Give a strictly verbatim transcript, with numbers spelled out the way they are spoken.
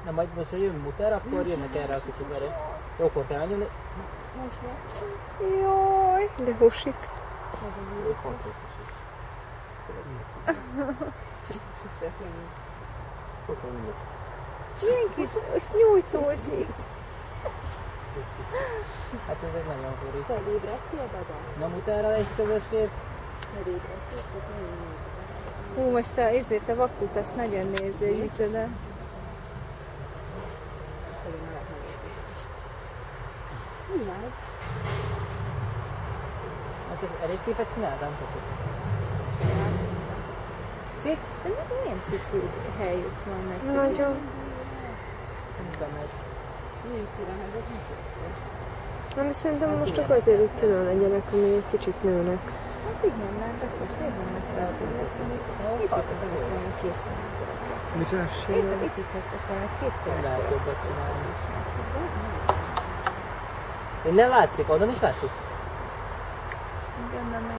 Na majd most, ha jön muter, akkor jönnek erre a kicsit, mert jókor kell menni. Most van. Jaj, de húsik. Ilyen kis, most nyújtózik. Hát ez egy nagyon furi. Te ébredtél, Dada? Na muterrel egy közös kép. Mert ébredtél, hogy nagyon nézd. Hú, most a, ezért a vakut azt nagyon nézzél, micsoda. Mi az? Hát ez elég képet csináltam, köszönöm. Cic, de milyen pici helyük van nekik. Nagyon. Bemegy. Milyen szíremedet mutatja? Nem, szerintem most csak azért, hogy külön legyenek, ami egy kicsit nőnek. Hát így nem látok, most nézzem meg fel az életet. Építettek volna két centimétert. Mit csinálsz? Építettek volna két Nem lehet centimétert. jobbat csinálni. Innen látszik, onnan is látszik? Igen, nem